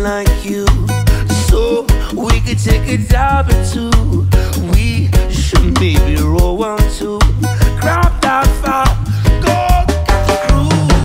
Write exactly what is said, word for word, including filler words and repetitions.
like you, so we could take a dive into